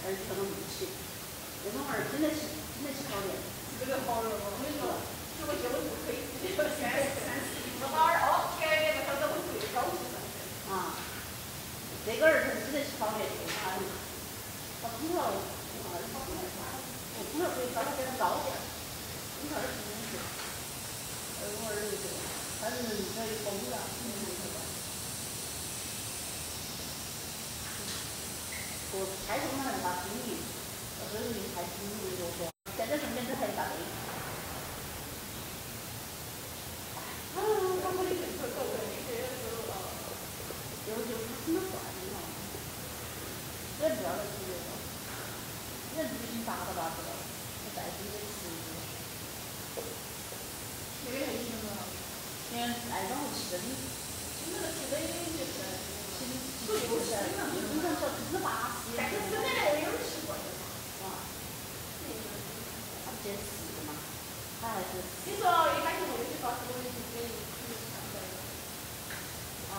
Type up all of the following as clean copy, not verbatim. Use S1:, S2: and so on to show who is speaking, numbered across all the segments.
S1: 还是调到1起。这种儿经得起考验。
S2: 这个好了，我跟你说，这个节目不可以30，我老儿哦，前面那个都会高级的。
S1: 啊，这个儿童经得起考验，他空调空调可以稍微给他高点儿，空调的平均是，我儿子这个，他是人可以疯了，我开通了把经理，到时候你开经理就说，现在身边这还一大堆。
S2: 他们的政策搞的那些
S1: 就不怎么管你了，人不要来这个，人已经达到了这个，再自己吃。
S2: 这个还行吗？
S1: 因为爱上我吃的，
S2: 现在的吃的就是
S1: 不流行了，你看小糍粑，
S2: 但是吃的我有吃过的嘛。
S1: 啊，他不坚持的嘛，他还是。
S2: 你说一般情况就是告诉我们这个看出来的。
S1: 啊。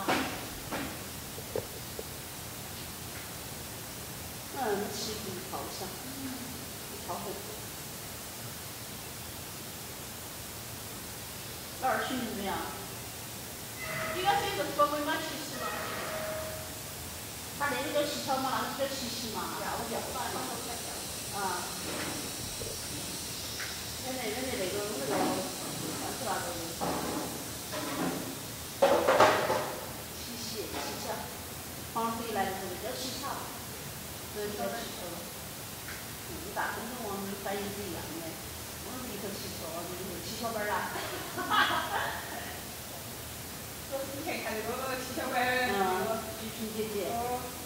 S1: 起步好香，超红。老二学习怎么样？
S2: 应该是一个国文嘛，其实嘛。
S1: 他那个叫七巧嘛，那是叫七喜嘛，
S2: 要嘛。
S1: 啊。人家那个算是哪个？七巧，黄河一来的时候叫七巧，所以叫七巧了。大跟我们反应是一样的，我们一头七巧，就是七巧板啦。
S2: 我之前看那个七巧板那个
S1: 玉萍姐姐。